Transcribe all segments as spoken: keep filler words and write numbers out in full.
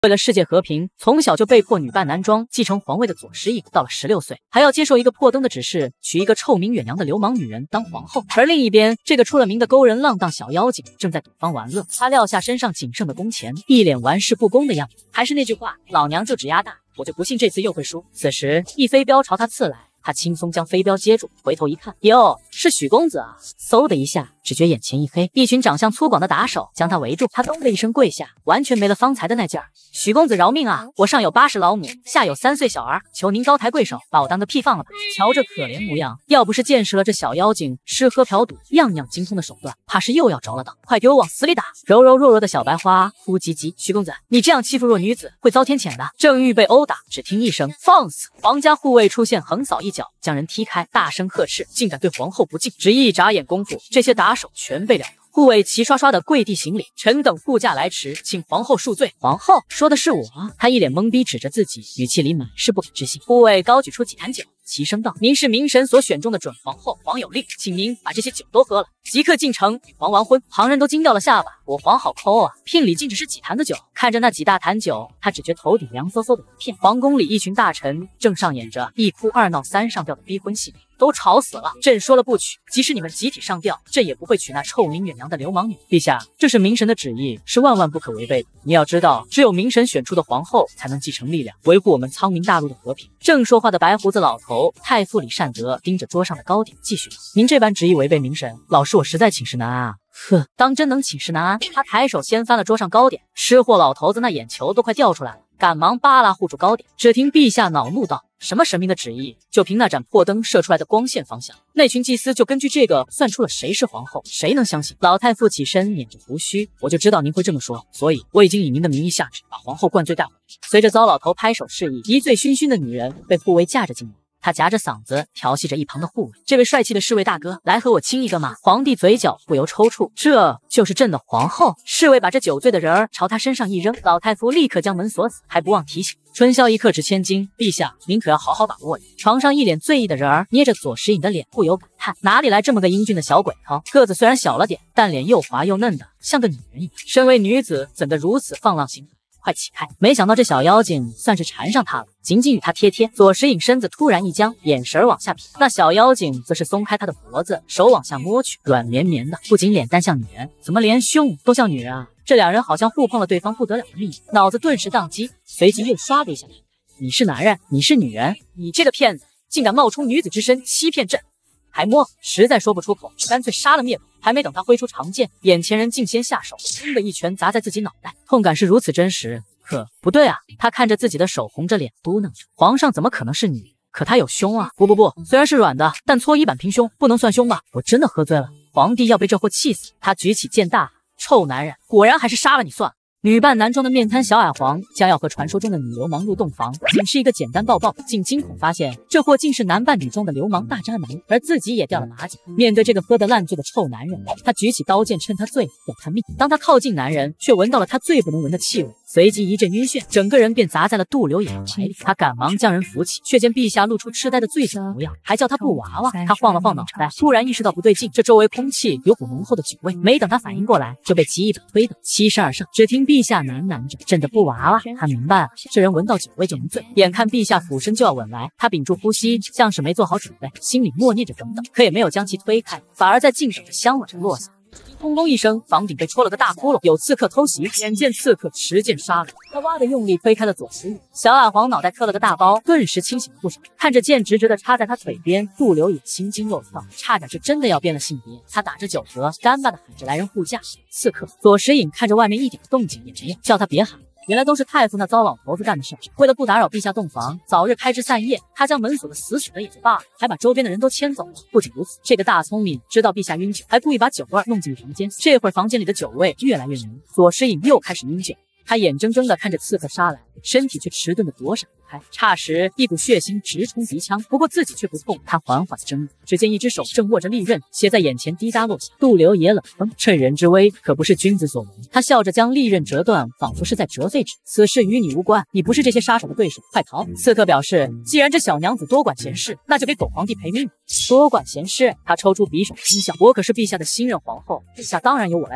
为了世界和平，从小就被迫女扮男装继承皇位的左石隐，到了十六岁还要接受一个破灯的指示，娶一个臭名远扬的流氓女人当皇后。而另一边，这个出了名的勾人浪荡小妖精正在赌坊玩乐，他撂下身上仅剩的工钱，一脸玩世不恭的样子。还是那句话，老娘就只压大，我就不信这次又会输。此时，一飞镖朝他刺来。 他轻松将飞镖接住，回头一看，哟，是许公子啊！嗖的一下，只觉眼前一黑，一群长相粗犷的打手将他围住。他咚的一声跪下，完全没了方才的那劲儿。许公子饶命啊！我上有八十老母，下有三岁小儿，求您高抬贵手，把我当个屁放了吧！瞧这可怜模样，要不是见识了这小妖精吃喝嫖赌样样精通的手段，怕是又要着了当。快给我往死里打！柔柔弱弱的小白花哭唧唧，许公子，你这样欺负弱女子，会遭天谴的。正欲被殴打，只听一声放肆！皇家护卫出现，横扫一。 脚将人踢开，大声呵斥，竟敢对皇后不敬！只一眨眼功夫，这些打手全被撂倒。护卫齐刷刷的跪地行礼，臣等护驾来迟，请皇后恕罪。皇后说的是我，他一脸懵逼，指着自己，语气里满是不可置信。护卫高举出几坛酒，齐声道：“您是明神所选中的准皇后，皇有令，请您把这些酒都喝了，即刻进城与皇完婚。”旁人都惊掉了下巴，我皇好抠啊，聘礼竟只是几坛的酒。看着那几大坛酒，他只觉头顶凉飕飕的一片。皇宫里一群大臣正上演着一哭二闹三上吊的逼婚戏。 都吵死了！朕说了不娶，即使你们集体上吊，朕也不会娶那臭名远扬的流氓女。陛下，这是明神的旨意，是万万不可违背的。你要知道，只有明神选出的皇后才能继承力量，维护我们苍明大陆的和平。正说话的白胡子老头太傅李善德盯着桌上的糕点，继续道：“您这般旨意违背明神，老师我实在寝食难安啊！” 呵，当真能寝食难安？他抬手掀翻了桌上糕点，吃货老头子那眼球都快掉出来了，赶忙扒拉护住糕点。只听陛下恼怒道：“什么神明的旨意？就凭那盏破灯射出来的光线方向，那群祭司就根据这个算出了谁是皇后，谁能相信？”老太傅起身捻着胡须，我就知道您会这么说，所以我已经以您的名义下旨，把皇后灌醉带回去。随着糟老头拍手示意，一醉醺醺的女人被护卫架着进来。 他夹着嗓子调戏着一旁的护卫，这位帅气的侍卫大哥，来和我亲一个嘛！皇帝嘴角不由抽搐，这就是朕的皇后。侍卫把这酒醉的人儿朝他身上一扔，老太夫立刻将门锁死，还不忘提醒：“春宵一刻值千金，陛下您可要好好把握呀！”床上一脸醉意的人儿捏着左石隐的脸，不由感叹：哪里来这么个英俊的小鬼头？个子虽然小了点，但脸又滑又嫩的，像个女人一样。身为女子，怎得如此放浪形骸？ 快起开！没想到这小妖精算是缠上他了，紧紧与他贴贴。左石隐身子突然一僵，眼神往下瞥，那小妖精则是松开他的脖子，手往下摸去，软绵绵的，不仅脸蛋像女人，怎么连胸都像女人啊？这两人好像互碰了对方不得了的秘密，脑子顿时宕机，随即又唰的一下弹开。你是男人，你是女人，你这个骗子，竟敢冒充女子之身欺骗朕！ 还摸，实在说不出口，干脆杀了灭口。还没等他挥出长剑，眼前人竟先下手，砰的一拳砸在自己脑袋，痛感是如此真实。可不对啊，他看着自己的手，红着脸嘟囔着：“皇上怎么可能是女人？可他有胸啊！不不不，虽然是软的，但搓衣板平胸，不能算胸吧？我真的喝醉了，皇帝要被这货气死！”他举起剑大喊：“臭男人，果然还是杀了你算了！” 女扮男装的面瘫小矮黄将要和传说中的女流氓入洞房，仅是一个简单抱抱，竟惊恐发现这货竟是男扮女装的流氓大渣男，而自己也掉了马脚。面对这个喝得烂醉的臭男人，他举起刀剑趁他醉要他命。当他靠近男人，却闻到了他最不能闻的气味，随即一阵晕眩，整个人便砸在了杜流野的怀里。他赶忙将人扶起，却见陛下露出痴呆的醉酒模样，还叫他布娃娃。他晃了晃脑袋，突然意识到不对劲，这周围空气有股浓厚的酒味。没等他反应过来，就被其一把推倒，七十二上。只听陛下喃喃着：“朕的布娃娃。”他明白了，这人闻到酒味就能醉。眼看陛下俯身就要吻来，他屏住呼吸，像是没做好准备，心里默念着等等，可也没有将其推开，反而在静守着香吻着落下。 轰隆一声，房顶被戳了个大窟窿，有刺客偷袭，眼见刺客持剑杀来，他哇的用力推开了左石隐，小矮黄脑袋磕了个大包，顿时清醒了不少。看着剑直直的插在他腿边，杜流也心惊肉跳，差点就真的要变了性别。他打着酒嗝，干巴的喊着来人护驾。刺客左石隐看着外面一点动静也没有，叫他别喊。 原来都是太傅那糟老头子干的事。为了不打扰陛下洞房，早日开枝散叶，他将门锁得死死的也就罢了，还把周边的人都牵走了。不仅如此，这个大聪明知道陛下晕酒，还故意把酒味弄进房间。这会儿房间里的酒味越来越浓，左石隐又开始晕酒。他眼睁睁地看着刺客杀来，身体却迟钝地躲闪不开。霎时，一股血腥直冲鼻腔，不过自己却不痛。他缓缓睁眼，只见一只手正握着利刃，斜在眼前滴答落下。杜流也冷哼，趁人之危，可不是君子所为。他笑着将利刃折断，仿佛是在折废纸。此事与你无关，你不是这些杀手的对手，快逃！刺客表示，既然这小娘子多管闲事，那就给狗皇帝赔命。多管闲事？他抽出匕首轻笑，我可是陛下的新任皇后，陛下当然由我来保护。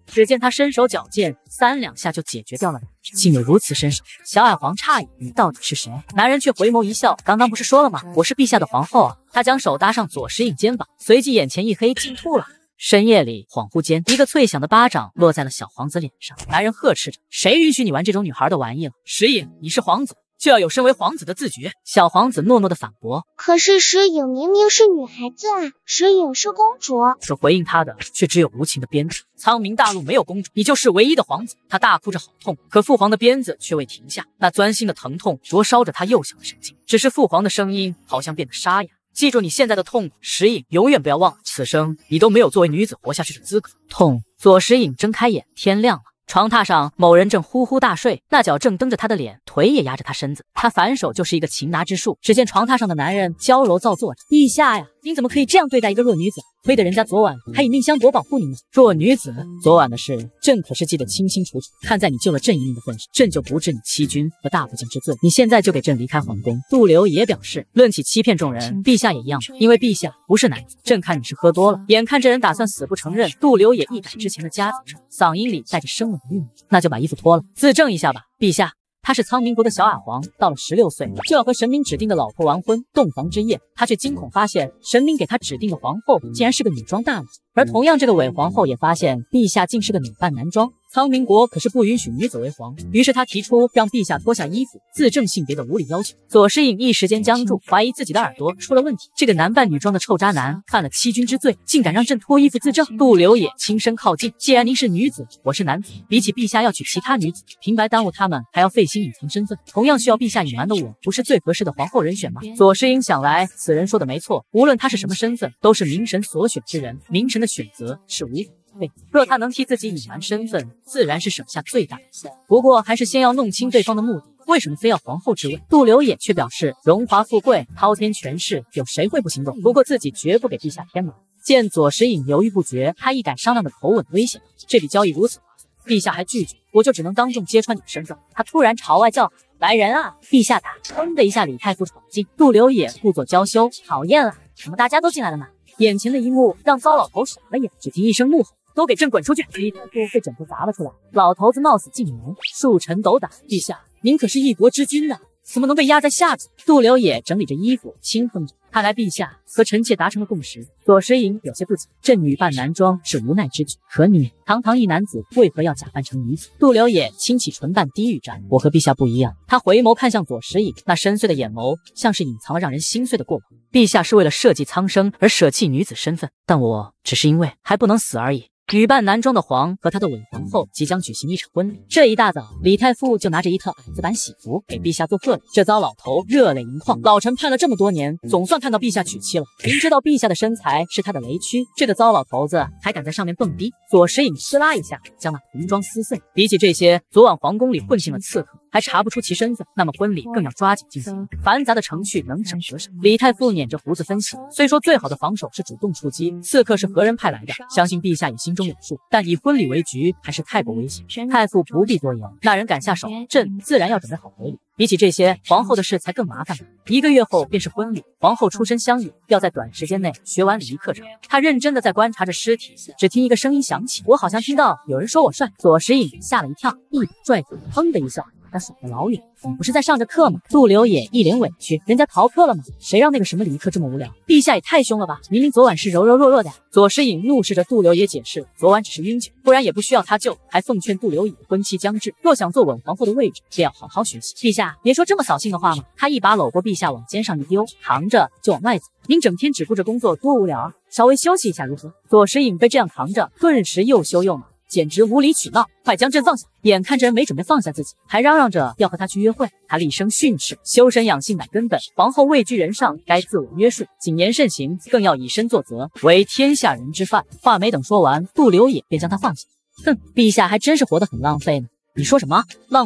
只见他身手矫健，三两下就解决掉了人，竟有如此身手。小矮皇诧异：“你到底是谁？”男人却回眸一笑：“刚刚不是说了吗？我是陛下的皇后啊！”他将手搭上左石影肩膀，随即眼前一黑，进吐了。深夜里，恍惚间，一个脆响的巴掌落在了小皇子脸上。男人呵斥着：“谁允许你玩这种女孩的玩意了？石影，你是皇子，就要有身为皇子的自觉。”小皇子诺诺的反驳：“ 可是石影明明是女孩子啊，石影是公主。” 可回应他的却只有无情的鞭子。苍冥大陆没有公主，你就是唯一的皇子。他大哭着好痛，可父皇的鞭子却未停下，那钻心的疼痛灼烧着他幼小的神经。只是父皇的声音好像变得沙哑。记住你现在的痛苦，石影，永远不要忘了，此生你都没有作为女子活下去的资格。痛。左石影睁开眼，天亮了。床榻上，某人正呼呼大睡，那脚正蹬着他的脸，腿也压着他身子。他反手就是一个擒拿之术。只见床榻上的男人娇柔造作着：“陛下呀，您怎么可以这样对待一个弱女子？亏得人家昨晚还以命相国保护您呢。”弱女子，昨晚的事，朕可是记得清清楚楚。看在你救了朕一命的份上，朕就不治你欺君和大不敬之罪。你现在就给朕离开皇宫。杜流也表示，论起欺骗众人，陛下也一样，因为陛下不是男子。朕看你是喝多了。眼看这人打算死不承认，杜流也一改之前的夹子声，嗓音里带着生冷的愠意：“那就把衣服脱了，自证一下吧，陛下。”他是苍冥国的小矮皇，到了十六岁就要和神明指定的老婆完婚。洞房之夜，他却惊恐发现神明给他指定的皇后竟然是个女装大佬，而同样这个伪皇后也发现陛下竟是个女扮男装。苍冥国可是不允许女子为皇，于是他提出让陛下脱下衣服自证性别的无理要求。左石影一时间僵住，怀疑自己的耳朵出了问题。这个男扮女装的臭渣男犯了欺君之罪，竟敢让朕脱衣服自证。杜流也轻声靠近：“既然您是女子，我是男子，比起陛下要娶其他女子，平白耽误他们，还要费心隐藏身份，同样需要陛下隐瞒的我，不是最合适的皇后人选吗？”左石影想来，此人说的没错，无论他是什么身份，都是明神所选之人，明神的选择是无可对。若他能替自己隐瞒身份，自然是省下最大的心。不过还是先要弄清对方的目的，为什么非要皇后之位？杜流也却表示，荣华富贵、滔天权势，有谁会不心动？不过自己绝不给陛下添麻烦。见左石影犹豫不决，他一改商量的口吻，威胁：“这笔交易如此划算，陛下还拒绝，我就只能当众揭穿你的身份。”他突然朝外叫喊：“来人啊！”陛下他砰的一下，李太傅闯进，杜流也故作娇羞：“讨厌了，怎么大家都进来了呢？”眼前的一幕让糟老头傻了眼，只听一声怒吼：“都给朕滚出去！”李太傅被枕头砸了出来，老头子冒死进门，恕臣斗胆。陛下，您可是一国之君呐，怎么能被压在下边？杜流也整理着衣服，轻哼着：“看来陛下和臣妾达成了共识。”左石影有些不解：“朕女扮男装是无奈之举，可你堂堂一男子，为何要假扮成女子？”杜流也轻启唇瓣，低语着：“我和陛下不一样。”他回眸看向左石影，那深邃的眼眸像是隐藏了让人心碎的过往。陛下是为了社稷苍生而舍弃女子身份，但我只是因为还不能死而已。女扮男装的皇和他的伪皇后即将举行一场婚礼。这一大早，李太傅就拿着一套矮子版喜服给陛下做贺礼。这糟老头热泪盈眶，老臣盼了这么多年，总算看到陛下娶妻了。明知道陛下的身材是他的雷区，这个糟老头子还敢在上面蹦迪。左石影哧啦一下将那红妆撕碎。比起这些昨晚皇宫里混进了刺客，还查不出其身份，那么婚礼更要抓紧进行，繁杂的程序能省则省。李太傅捻着胡子分析，虽说最好的防守是主动出击，刺客是何人派来的，相信陛下也心中有数，但以婚礼为局还是太过危险。太傅不必多言，那人敢下手，朕自然要准备好回礼。比起这些，皇后的事才更麻烦呢。一个月后便是婚礼，皇后出身乡野，要在短时间内学完礼仪课程。她认真的在观察着尸体，只听一个声音响起：“我好像听到有人说我帅。”左石影吓了一跳，一把拽住，砰的一笑，把他甩得老远。你不是在上着课吗？杜流也一脸委屈，人家逃课了吗？谁让那个什么礼仪课这么无聊？陛下也太凶了吧！明明昨晚是柔柔弱弱的呀。左石影怒视着杜流也解释，昨晚只是晕酒，不然也不需要他救，还奉劝杜流也婚期将至，若想坐稳皇后的位置，便要好好学习。陛下别说这么扫兴的话嘛。他一把搂过陛下往肩上一丢，扛着就往外走。您整天只顾着工作多无聊啊，稍微休息一下如何？左石影被这样扛着，顿时又羞又恼，简直无理取闹！快将朕放下！眼看着人没准备放下自己，还嚷嚷着要和他去约会，他厉声训斥：修身养性乃根本，皇后位居人上，该自我约束，谨言慎行，更要以身作则，为天下人之范。话没等说完，杜流也便将他放下。哼，陛下还真是活得很浪费呢。你说什么浪费？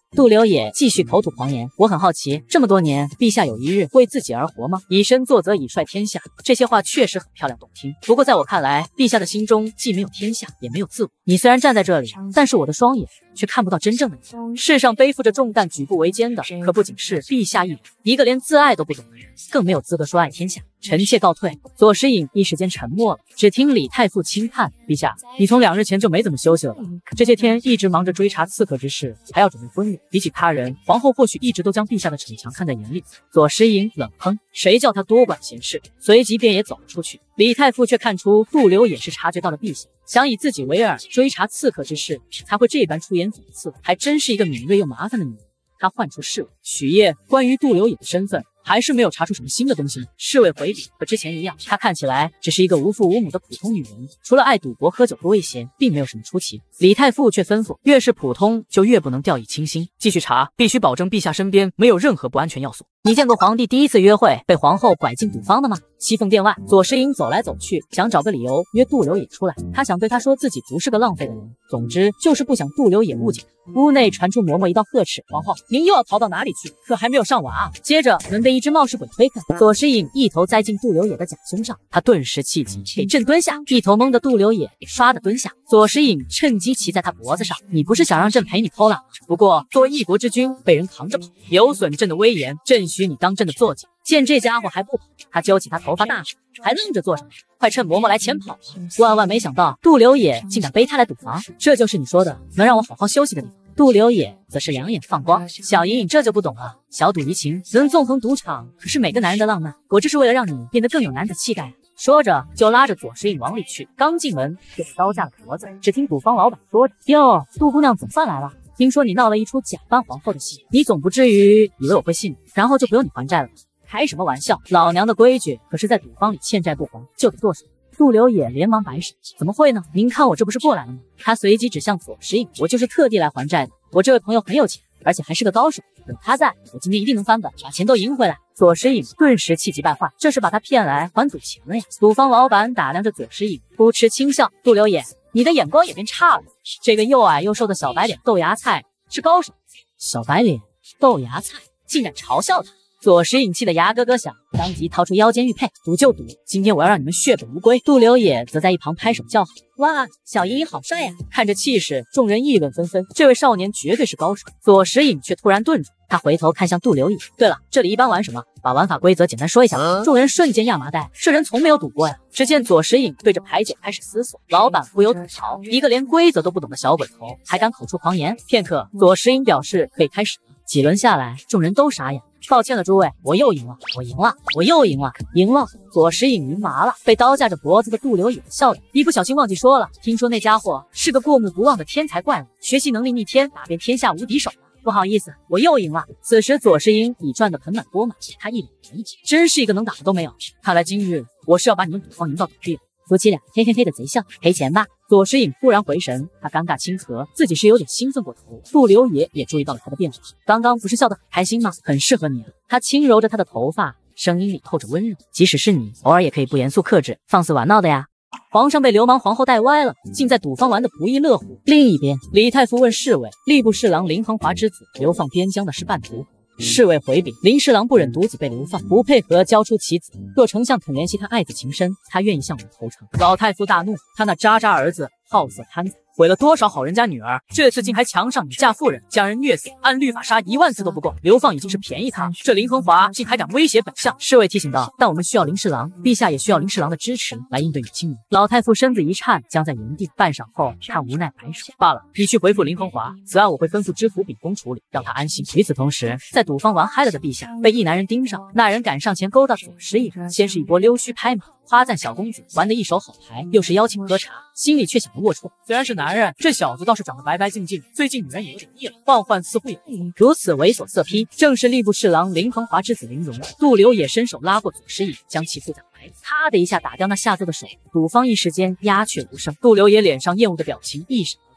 杜流也继续口吐狂言。我很好奇，这么多年，陛下有一日为自己而活吗？以身作则，以率天下。这些话确实很漂亮动听。不过在我看来，陛下的心中既没有天下，也没有自我。你虽然站在这里，但是我的双眼却看不到真正的你。世上背负着重担举步维艰的，可不仅是陛下一人，一个连自爱都不懂的人，更没有资格说爱天下。臣妾告退。左石隐一时间沉默了，只听李太傅轻叹：陛下，你从两日前就没怎么休息了吧？这些天一直忙着追查刺客之事，还要准备婚礼。比起他人，皇后或许一直都将陛下的逞强看在眼里。左石隐冷哼，谁叫他多管闲事？随即便也走了出去。李太傅却看出杜流也是察觉到了陛下想以自己为饵，追查刺客之事，才会这般出言讽刺，还真是一个敏锐又麻烦的女人。他唤出侍卫许烨，关于杜流也的身份还是没有查出什么新的东西。侍卫回禀，和之前一样，她看起来只是一个无父无母的普通女人，除了爱赌博喝酒多一些，并没有什么出奇。李太傅却吩咐，越是普通就越不能掉以轻心，继续查，必须保证陛下身边没有任何不安全要素。你见过皇帝第一次约会被皇后拐进赌坊的吗？西凤殿外，左石隐走来走去，想找个理由约杜流也出来。他想对他说自己不是个浪费的人，总之就是不想杜流也误解他。屋内传出嬷嬷一道呵斥：“皇后，您又要逃到哪里去？可还没有上娃啊！”接着门被一只冒失鬼推开，左石隐一头栽进杜流也的假胸上，他顿时气急，给朕蹲下！一头懵的杜流也唰的蹲下，左石隐趁机骑在他脖子上：“你不是想让朕陪你偷懒吗？不过作为一国之君，被人扛着跑，有损朕的威严，朕许你当朕的坐骑。”见这家伙还不跑，他揪起他头发大喊：“还愣着做什么？快趁嬷嬷来前跑！”万万没想到，杜流也竟敢背他来赌房，这就是你说的能让我好好休息的地方。杜流也则是两眼放光，小隐隐这就不懂了，小赌怡情，能纵横赌场，可是每个男人的浪漫，我这是为了让你变得更有男子气概啊！说着就拉着左石隐往里去，刚进门就被刀架了脖子。只听赌坊老板说着：“哟，杜姑娘总算来了，听说你闹了一出假扮皇后的戏，你总不至于以为我会信你，然后就不用你还债了吧？开什么玩笑，老娘的规矩可是在赌坊里欠债不还就得剁手。”杜流也连忙摆手：“怎么会呢？您看我这不是过来了吗？”他随即指向左石隐：“我就是特地来还债的，我这位朋友很有钱，而且还是个高手，有他在，我今天一定能翻本，把钱都赢回来。”左石隐顿时气急败坏，这是把他骗来还赌钱了呀！赌坊老板打量着左石隐，扑哧轻笑：“杜流也，你的眼光也变差了，这个又矮又瘦的小白脸豆芽菜是高手。”小白脸豆芽菜竟然嘲笑他！左石隐气得牙咯咯响，当即掏出腰间玉佩：“赌就赌，今天我要让你们血本无归。”杜流也则在一旁拍手叫好：“哇，小隐隐好帅呀！”看着气势，众人议论纷纷，这位少年绝对是高手。左石隐却突然顿住，他回头看向杜流也：“对了，这里一般玩什么？把玩法规则简单说一下吧。”众人瞬间亚麻袋，这人从没有赌过呀！只见左石隐对着牌九开始思索，老板不由吐槽：“一个连规则都不懂的小鬼头，还敢口出狂言！”片刻，左石隐表示可以开始了。几轮下来，众人都傻眼。抱歉了，诸位，我又赢了，我赢了，我又赢了，赢了！左石隐晕麻了，被刀架着脖子的杜流也笑了。一不小心忘记说了，听说那家伙是个过目不忘的天才怪物，学习能力逆天，打遍天下无敌手了。不好意思，我又赢了。此时左石隐已赚得盆满钵满，他一脸得意，真是一个能打的都没有。看来今日我是要把你们赌坊赢到倒闭了。夫妻俩嘿嘿嘿的贼笑，赔钱吧。左石隐突然回神，他尴尬亲和，自己是有点兴奋过头。杜流也也注意到了他的变化，刚刚不是笑得很开心吗？很适合你啊。他轻揉着他的头发，声音里透着温柔。即使是你，偶尔也可以不严肃克制，放肆玩闹的呀。皇上被流氓皇后带歪了，竟在赌坊玩得不亦乐乎。另一边，李太傅问侍卫：“吏部侍郎林恒华之子流放边疆的是半途？”侍卫回禀：“林侍郎不忍独子被流放，不配合交出其子。若丞相肯怜惜他爱子情深，他愿意向我投诚。”老太傅大怒，他那渣渣儿子好色贪财，毁了多少好人家女儿，这次竟还强上女嫁妇人，将人虐死，按律法杀一万次都不够。流放已经是便宜他，这林恒华竟还敢威胁本相。侍卫提醒道：“但我们需要林侍郎，陛下也需要林侍郎的支持来应对女青年。”老太傅身子一颤，僵在原地，半晌后，他无奈摆手：“罢了，你去回复林恒华，此案我会吩咐知府秉公处理，让他安心。”与此同时，在赌坊玩嗨了的陛下被一男人盯上，那人赶上前勾搭左石隐，先是一波溜须拍马，夸赞小公子玩得一手好牌，又是邀请喝茶，心里却想着龌龊。虽然是男人，这小子倒是长得白白净净，最近女人也有点腻了，换换似乎也不错。如此猥琐色批，正是吏部侍郎林恒华之子林荣。杜流也伸手拉过左石隐，将其扶在怀里，啪的一下打掉那下作的手。赌坊一时间鸦雀无声，杜流也脸上厌恶的表情一闪而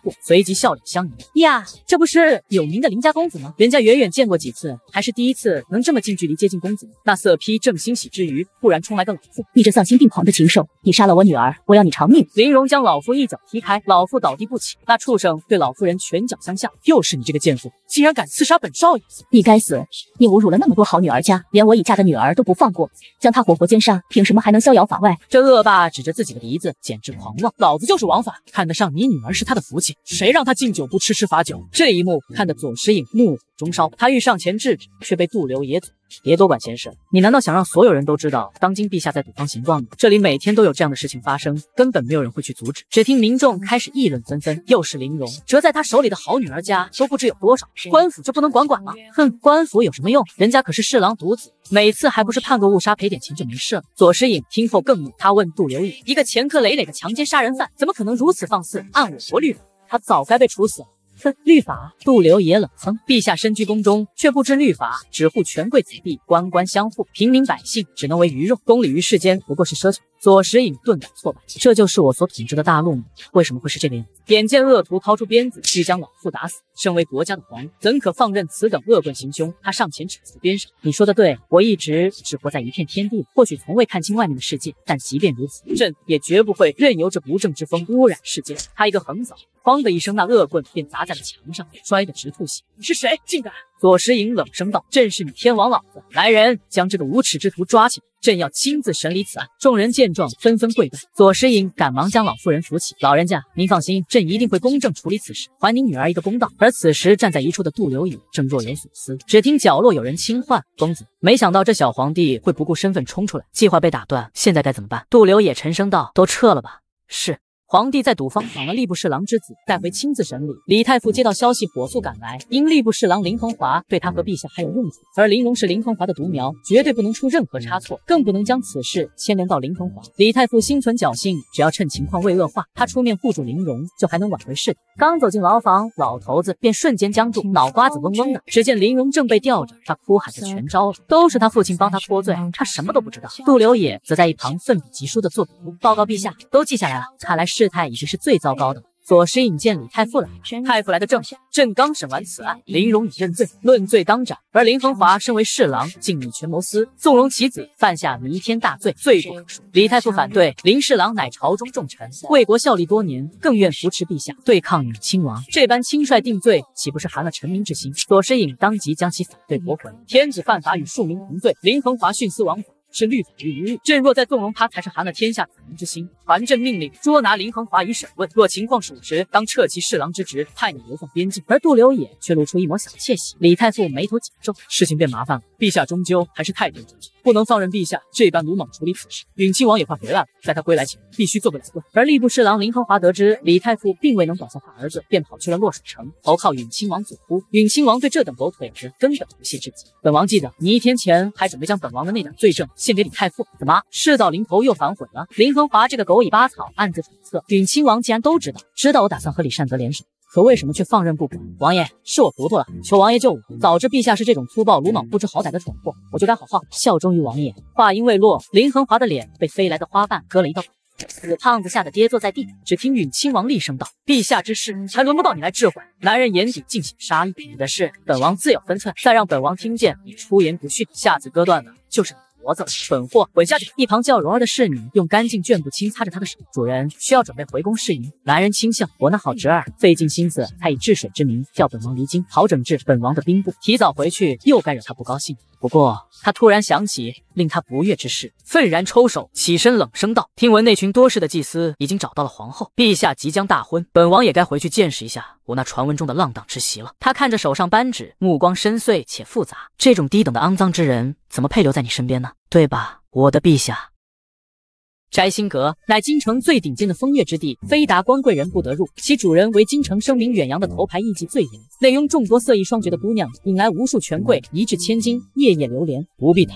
惑，随即笑脸相迎。呀，这不是有名的林家公子吗？人家远远见过几次，还是第一次能这么近距离接近公子呢。那色批正欣喜之余，忽然冲来个老妇， 你这丧心病狂的禽兽，你杀了我女儿，我要你偿命！ 林荣将老妇一脚踢开，老妇倒地不起。那畜生对老妇人拳脚相向，又是你这个贱妇，竟然敢刺杀本少爷！ 你该死！你侮辱了那么多好女儿家，连我已嫁的女儿都不放过，将她活活奸杀，凭什么还能逍遥法外？ 这恶霸指着自己的鼻子，简直狂妄！老子就是王法，看得上你女儿是他的福气，谁让他敬酒不吃吃罚酒？这一幕看得左石影怒火中烧，他欲上前制止，却被杜流野阻。别多管闲事，你难道想让所有人都知道当今陛下在赌坊闲逛吗？这里每天都有这样的事情发生，根本没有人会去阻止。只听民众开始议论纷纷，又是林荣折在他手里的好女儿家都不知有多少，官府就不能管管吗？哼，官府有什么用？人家可是侍郎独子，每次还不是判个误杀赔点钱就没事了。左石影听后更怒，他问杜流野，一个前科累累的强奸杀人犯，怎么可能如此放肆？按我国律法，他早该被处死了。哼，律法！杜流野冷哼，陛下身居宫中，却不知律法，只护权贵子弟，官官相护，平民百姓只能为鱼肉。公理于世间不过是奢求。左石影顿感挫败，这就是我所统治的大陆吗？为什么会是这个样子？眼见恶徒掏出鞭子，欲将老妇打死，身为国家的皇，怎可放任此等恶棍行凶？他上前指责边上，你说的对，我一直只活在一片天地里，或许从未看清外面的世界，但即便如此，朕也绝不会任由这不正之风污染世间。他一个横扫，哐的一声，那恶棍便砸在了墙上，摔得直吐血。你是谁？竟敢！左石影冷声道：“朕是你天王老子，来人，将这个无耻之徒抓起来，朕要亲自审理此案。”众人见状，纷纷跪拜。左石影赶忙将老妇人扶起：“老人家，您放心，朕一定会公正处理此事，还您女儿一个公道。”而此时站在一处的杜流野正若有所思，只听角落有人轻唤：“公子。”没想到这小皇帝会不顾身份冲出来，计划被打断，现在该怎么办？杜流野沉声道：“都撤了吧。”是。皇帝在赌坊绑了吏部侍郎之子，带回亲自审理。李太傅接到消息，火速赶来。因吏部侍郎林恒华对他和陛下还有用处，而林荣是林恒华的独苗，绝对不能出任何差错，更不能将此事牵连到林恒华。李太傅心存侥幸，只要趁情况未恶化，他出面护住林荣，就还能挽回事态。刚走进牢房，老头子便瞬间僵住，脑瓜子嗡嗡的。只见林荣正被吊着，他哭喊着全招了，都是他父亲帮他脱罪，他什么都不知道。杜流野则在一旁奋笔疾书的做笔录，报告陛下，都记下来了。看来事态已经是最糟糕的了。左石引见李太傅来，太傅来的正好，朕刚审完此案，林荣已认罪，论罪当斩。而林恒华身为侍郎，竟以权谋私，纵容其子，犯下弥天大罪，罪不可恕。李太傅反对，林侍郎乃朝中重臣，为国效力多年，更愿扶持陛下，对抗女亲王，这般轻率定罪，岂不是寒了臣民之心？左石引当即将其反对驳回。天子犯法与庶民同罪，林恒华徇私枉法，是律法于无物，朕若再纵容他，才是寒了天下子民之心。传朕命令，捉拿林恒华以审问，若情况属实，当撤其侍郎之职，派你流放边境。而杜流野却露出一抹小窃喜。李太傅眉头紧皱，事情变麻烦了。陛下终究还是太监者，不能放任陛下这般鲁莽处理此事。允亲王也快回来了，在他归来前，必须做个了断。而吏部侍郎林恒华得知李太傅并未能保下他儿子，便跑去了洛水城，投靠允亲王左忽。允亲王对这等狗腿子根本不屑至极。本王记得你一天前还准备将本王的那点罪证献给李太傅，怎么事到临头又反悔了？林恒华这个狗尾巴草暗自揣测，允亲王既然都知道，知道我打算和李善德联手，可为什么却放任不管？王爷，是我糊涂了，求王爷救我！早知陛下是这种粗暴鲁莽不知好歹的蠢货，我就该好好效忠于王爷。话音未落，林恒华的脸被飞来的花瓣割了一道口。死胖子吓得跌坐在地，只听允亲王厉声道：“陛下之事，还轮不到你来置喙。”男人眼底尽显杀意，你的事，本王自有分寸。再让本王听见你出言不逊，下次割断的就是你脖子了。本货滚下去！一旁叫蓉儿的侍女用干净绢布轻擦着他的手，主人需要准备回宫侍迎。男人轻笑：“我那好侄儿费尽心思，才以治水之名调本王离京，好整治本王的兵部。提早回去，又该惹他不高兴。”不过他突然想起令他不悦之事，愤然抽手，起身冷声道：“听闻那群多事的祭司已经找到了皇后，陛下即将大婚，本王也该回去见识一下我那传闻中的浪荡之媳了。”他看着手上扳指，目光深邃且复杂，这种低等的肮脏之人，怎么配留在你身边呢？对吧，我的陛下？摘星阁乃京城最顶尖的风月之地，非达官贵人不得入。其主人为京城声名远扬的头牌艺妓醉颜，内拥众多色艺双绝的姑娘，引来无数权贵一掷千金，夜夜流连。不必谈了，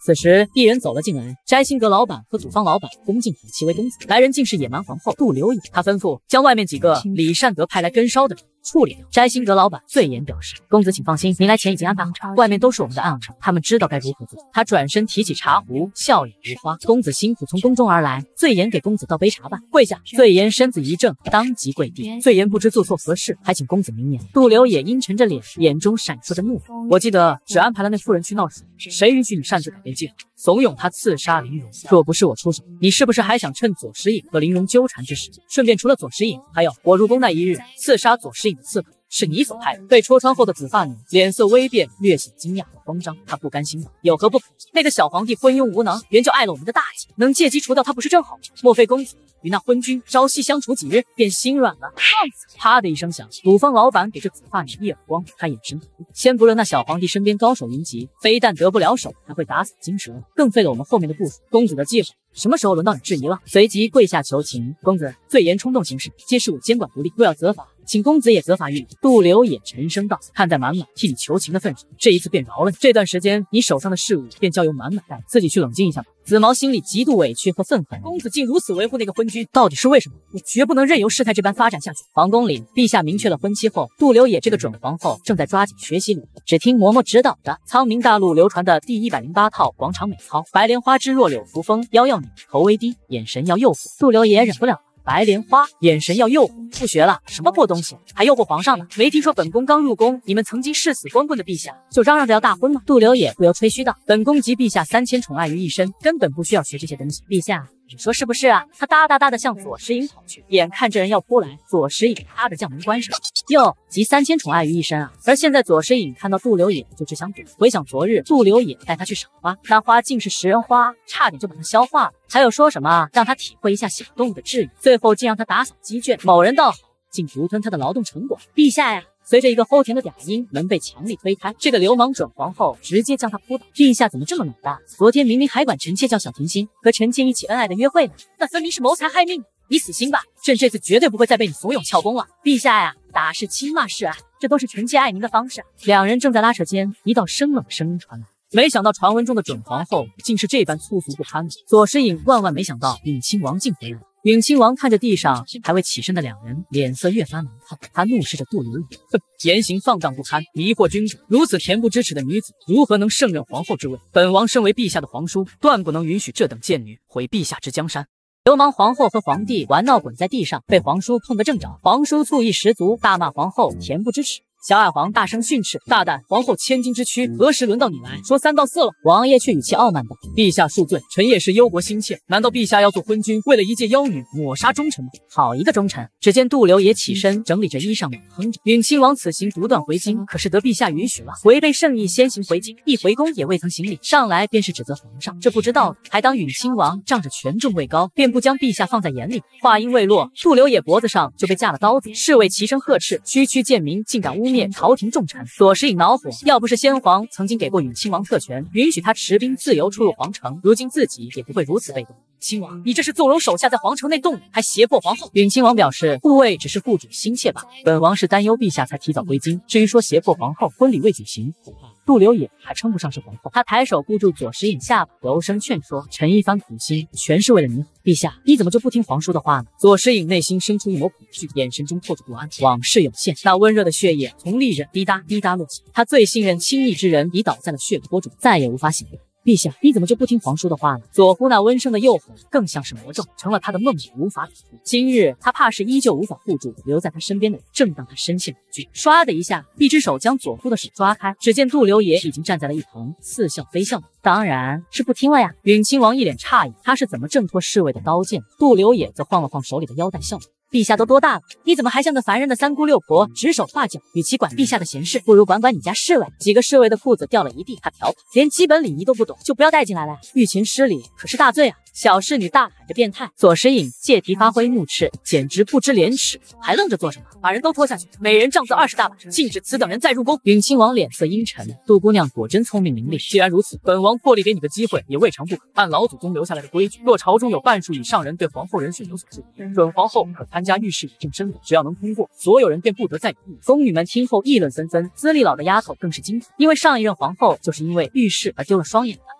此时，一人走了进来，摘星阁老板和祖方老板恭敬喊其为公子。来人竟是野蛮皇后杜留野，他吩咐将外面几个李善德派来跟梢的人处理掉。摘星阁老板醉颜表示：“公子请放心，您来前已经安排好，外面都是我们的暗网，他们知道该如何做。”他转身提起茶壶，笑眼如花：“公子辛苦从宫中而来，醉颜给公子倒杯茶吧。”跪下，醉颜身子一正，当即跪地。醉颜不知做错何事，还请公子明言。杜留野阴沉着脸，眼中闪烁着怒火：“我记得只安排了那妇人去闹事，谁允许你擅自改变计划，怂恿他刺杀林荣？若不是我出手，你是不是还想趁左石隐和林荣纠缠之时，顺便除了左石隐，还有我入宫那一日刺杀左石隐的刺客？”是你所派的。被戳穿后的紫发女脸色微变，略显惊讶和慌张。她不甘心道：“有何不可？那个小皇帝昏庸无能，原就碍了我们的大计，能借机除掉他不是正好？莫非公子与那昏君朝夕相处几日，便心软了？”放肆！啪的一声响，鲁方老板给这紫发女一耳光。他眼神突兀，先不论那小皇帝身边高手云集，非但得不了手，还会打死金蛇，更废了我们后面的部署。公子的计划什么时候轮到你质疑了？随即跪下求情：“公子醉颜冲动行事，皆是我监管不力，若要责罚，请公子也责罚于理。”杜留野沉声道：“看在满满替你求情的份上，这一次便饶了你。这段时间你手上的事务便交由满满带，自己去冷静一下吧。”紫毛心里极度委屈和愤恨，公子竟如此维护那个昏君，到底是为什么？我绝不能任由事态这般发展下去。皇宫里，陛下明确了婚期后，杜留野这个准皇后正在抓紧学习礼仪。只听嬷嬷指导着苍明大陆流传的第一百零八套广场美操：白莲花枝若柳扶风，腰要拧，头微低，眼神要诱惑。杜留野忍不了。白莲花，眼神要诱惑，不学了，什么破东西，还诱惑皇上呢？没听说本宫刚入宫，你们曾经誓死光棍的陛下，就嚷嚷着要大婚吗？杜留野不由吹嘘道：“本宫集陛下三千宠爱于一身，根本不需要学这些东西。陛下，你说是不是啊？”他哒哒哒的向左石隐跑去，眼看这人要扑来，左石隐啪的将门关上。哟，集三千宠爱于一身啊！而现在左石隐看到杜留野就只想躲。回想昨日杜留野带他去赏花，那花竟是食人花，差点就把他消化了。还有说什么让他体会一下小动物的治愈，最后竟让他打扫鸡圈。某人倒好，竟独吞他的劳动成果。陛下呀！随着一个齁甜的嗲音，门被强力推开，这个流氓准皇后直接将他扑倒。陛下怎么这么脑大？昨天明明还管臣妾叫小甜心，和臣妾一起恩爱的约会呢，那分明是谋财害命！你死心吧，朕这次绝对不会再被你怂恿撬宫了。陛下呀，打是亲，骂是爱，这都是臣妾爱您的方式。两人正在拉扯间，一道生冷声音传来。没想到传闻中的准皇后竟是这般粗俗不堪。左石隐万万没想到允亲王竟回来了。允亲王看着地上还未起身的两人，脸色越发难看。他怒视着杜留野，哼，言行放荡不堪，迷惑君主。如此恬不知耻的女子，如何能胜任皇后之位？本王身为陛下的皇叔，断不能允许这等贱女毁陛下之江山。流氓皇后和皇帝玩闹滚在地上，被皇叔碰个正着。皇叔醋意十足，大骂皇后恬不知耻。小矮皇大声训斥：“大胆！皇后千金之躯，何时轮到你来说三道四了？”王爷却语气傲慢道：“陛下恕罪，臣也是忧国心切。难道陛下要做昏君，为了一介妖女抹杀忠臣吗？”好一个忠臣！只见杜留也起身整理着衣裳，猛哼着：“允亲王此行独断回京，可是得陛下允许了。违背圣意，先行回京，一回宫也未曾行礼，上来便是指责皇上。这不知道的，还当允亲王仗着权重位高，便不将陛下放在眼里。”话音未落，杜留也脖子上就被架了刀子，侍卫齐声呵斥：“区区贱民，竟敢污蔑朝廷重臣！”左石隐恼火，要不是先皇曾经给过允亲王特权，允许他持兵自由出入皇城，如今自己也不会如此被动。亲王，你这是纵容手下在皇城内动武，还胁迫皇后。允亲王表示，护卫只是护主心切罢了，本王是担忧陛下才提早归京。至于说胁迫皇后，婚礼未举行，恐怕杜留也还称不上是皇后。他抬手箍住左石隐下巴，柔声劝说：“臣一番苦心，全是为了你好。陛下，你怎么就不听皇叔的话呢？”左石隐内心生出一抹恐惧，眼神中透着不安。往事有限，那温热的血液从利刃滴答滴答落下，他最信任亲密之人已倒在了血泊中，再也无法醒来。陛下，你怎么就不听皇叔的话呢？左忽那温声的诱惑更像是魔咒，成了他的梦魇，无法抵触。今日他怕是依旧无法护住留在他身边的人。正当他深陷恐惧，唰的一下，一只手将左忽的手抓开，只见杜留也已经站在了一旁，似笑非笑。当然是不听了呀！允亲王一脸诧异，他是怎么挣脱侍卫的刀剑？杜留也则晃了晃手里的腰带，笑道：“陛下都多大了，你怎么还像个凡人的三姑六婆，指手画脚？与其管陛下的闲事，不如管管你家侍卫。”几个侍卫的裤子掉了一地，他调侃：“连基本礼仪都不懂，就不要带进来了。御前失礼可是大罪啊！”小侍女大喊着变态。左石隐借题发挥，怒斥：“简直不知廉耻，还愣着做什么？把人都拖下去，每人杖责二十大板，禁止此等人再入宫。”允亲王脸色阴沉，杜姑娘果真聪明伶俐。既然如此，本王破例给你个机会，也未尝不可。按老祖宗留下来的规矩，若朝中有半数以上人对皇后人选有所质疑，准皇后可参加御试以正身份，只要能通过，所有人便不得再有异议。宫女们听后议论纷纷，资历老的丫头更是惊恐，因为上一任皇后就是因为御试而丢了双眼的。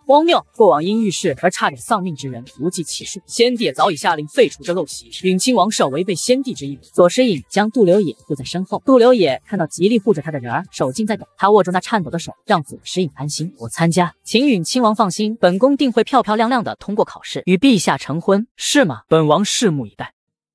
荒谬！过往因遇事而差点丧命之人无计其数，先帝也早已下令废除这陋习。允亲王是要违背先帝之意。左石隐将杜留野护在身后，杜留野看到极力护着他的人儿，手竟在抖，他握住那颤抖的手，让左石隐安心。我参加，请允亲王放心，本宫定会漂漂亮亮的通过考试，与陛下成婚，是吗？本王拭目以待。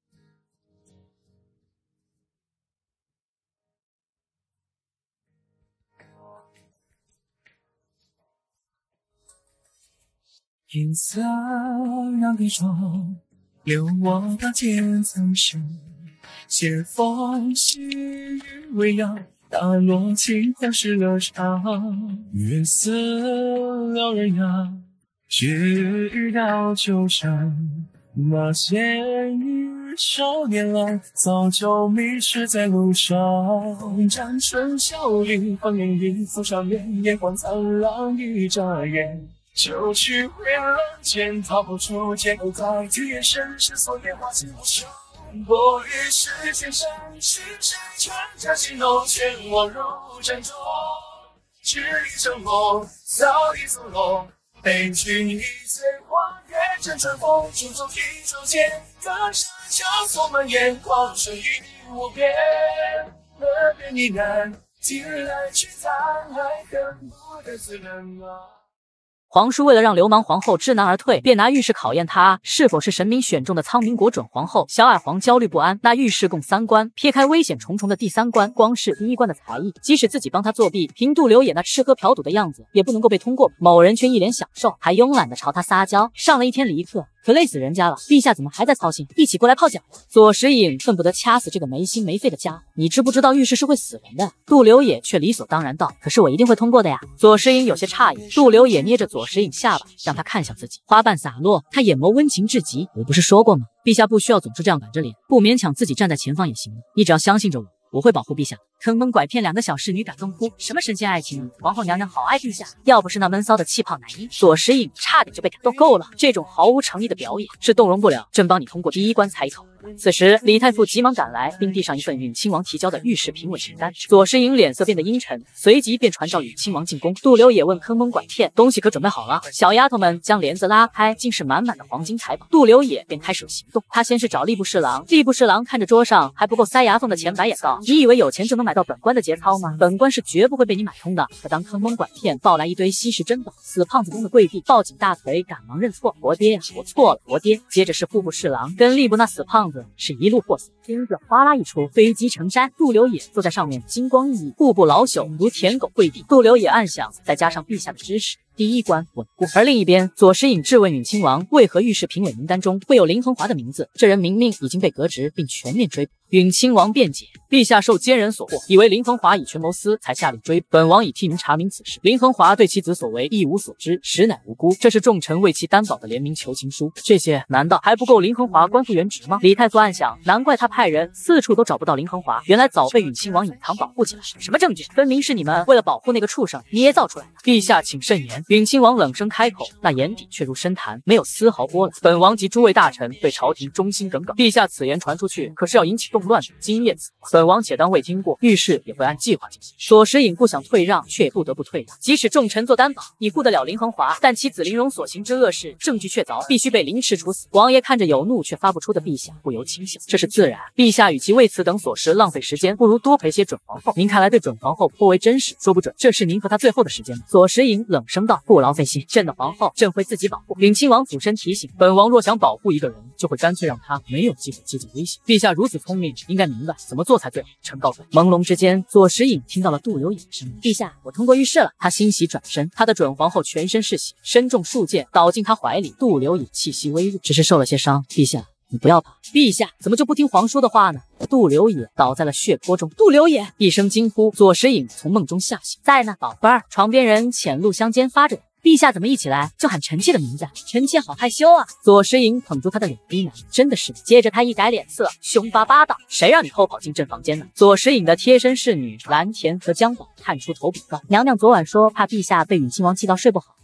银色让给窗，留我的渐层身，斜风细雨微扬，打落清欢湿了场。月色撩人呀，雪雨到秋山，那些日少年郎，早就迷失在路上。战春笑语，放眼云浮上面，眼光灿烂，一眨眼就去回浪间，逃不出结构在体验身世所年华尽不休。我于世间山是山川家喜浓，全忘入战中，只一生梦，早已走落。悲剧已醉花月正春风，烛烛一烛间，歌声交错蔓延，狂水与无边，耳边呢喃，今日来去残还恨不得自认啊。 皇叔为了让流氓皇后知难而退，便拿御试考验她是否是神明选中的苍明国准皇后。小矮皇焦虑不安。那御试共三关，撇开危险重重的第三关，光是第一关的才艺，即使自己帮他作弊，凭杜留野那吃喝嫖赌的样子，也不能够被通过。某人却一脸享受，还慵懒的朝他撒娇，上了一天离课。可累死人家了，陛下怎么还在操心？一起过来泡脚呀！左石隐恨不得掐死这个没心没肺的家伙。你知不知道御试是会死人的？杜留野却理所当然道：“可是我一定会通过的呀。”左石隐有些诧异。杜留野捏着左石隐下巴，让他看向自己，花瓣洒落，他眼眸温情至极。我不是说过吗？陛下不需要总是这样板着脸，不勉强自己站在前方也行的。你只要相信着我。我会保护陛下。坑蒙拐骗两个小侍女感动哭，什么神仙爱情啊！皇后娘娘好爱陛下，要不是那闷骚的气泡男音，左石隐差点就被感动够了。这种毫无诚意的表演是动容不了朕帮你通过第一关才艺考。此时李太傅急忙赶来，并递上一份允亲王提交的御史评委名单。左石隐脸色变得阴沉，随即便传召允亲王进宫。杜留也问坑蒙拐骗，东西可准备好了？小丫头们将帘子拉开，竟是满满的黄金财宝。杜留也便开始行动。他先是找吏部侍郎，吏部侍郎看着桌上还不够塞牙缝的钱，白眼道：“你以为有钱就能买到本官的节操吗？本官是绝不会被你买通的。”可当坑蒙拐骗抱来一堆稀世珍宝，死胖子宫的跪地，抱紧大腿，赶忙认错：“国爹呀，我错了，国爹。”接着是户部侍郎跟吏部那死胖子是一路货死，金子哗啦一出，飞机成山。杜留也坐在上面，金光熠熠。户部老朽如舔狗跪地。杜留也暗想，再加上陛下的支持，第一关稳过。而另一边，左石隐质问允亲王，为何御史评委名单中会有林恒华的名字？这人明明已经被革职，并全面追捕。允亲王辩解，陛下受奸人所惑，以为林恒华以权谋私，才下令追捕。本王已替您查明此事。林恒华对其子所为一无所知，实乃无辜。这是众臣为其担保的联名求情书，这些难道还不够林恒华官复原职吗？李太傅暗想，难怪他派人四处都找不到林恒华，原来早被允亲王隐藏保护起来。什么证据？分明是你们为了保护那个畜生捏造出来的。陛下请慎言。允亲王冷声开口，那眼底却如深潭，没有丝毫波澜。本王及诸位大臣对朝廷忠心耿耿，陛下此言传出去，可是要引起动乱的。今夜此话，本王且当未听过，御史也会按计划进行。左石隐不想退让，却也不得不退让。即使众臣做担保，你护得了林恒华，但其子林荣所行之恶事，证据确凿，必须被凌迟处死。王爷看着有怒却发不出的陛下，不由轻笑，这是自然。陛下与其为此等琐事浪费时间，不如多陪些准皇后。您看来对准皇后颇为珍视，说不准这是您和她最后的时间。左石隐冷声道：“不劳费心，朕的皇后，朕会自己保护。”允亲王俯身提醒：“本王若想保护一个人，就会干脆让他没有机会接近威胁。陛下如此聪明，应该明白怎么做才最好。”臣告退。朦胧之间，左石隐听到了杜留也的声音：“陛下，我通过御试了。”他欣喜转身，他的准皇后全身是血，身中数箭，倒进他怀里。杜留也气息微弱，只是受了些伤。陛下，你不要怕。陛下怎么就不听皇叔的话呢？杜留也倒在了血泊中。杜留也一声惊呼，左石隐从梦中吓醒，在呢，宝贝儿。床边人浅露香间发着。陛下怎么一起来就喊臣妾的名字？臣妾好害羞啊！左石隐捧住他的脸低喃：“真的是。”接着他一改脸色，凶巴巴道：“谁让你偷跑进朕房间呢？”左石隐的贴身侍女蓝田和江宝探出头禀告：“娘娘昨晚说怕陛下被允亲王气到睡不好，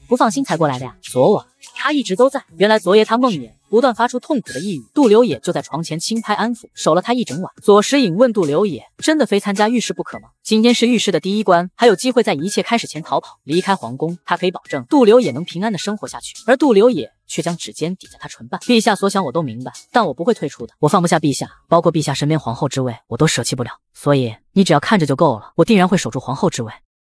不放心才过来的呀？昨晚他一直都在。原来昨夜他梦魇，不断发出痛苦的呓语，杜流野就在床前轻拍安抚，守了他一整晚。左石隐问杜流野，真的非参加浴室不可吗？今天是浴室的第一关，还有机会在一切开始前逃跑，离开皇宫。他可以保证杜流野能平安的生活下去，而杜流野却将指尖抵在他唇瓣。陛下所想我都明白，但我不会退出的。我放不下陛下，包括陛下身边皇后之位，我都舍弃不了。所以你只要看着就够了，我定然会守住皇后之位。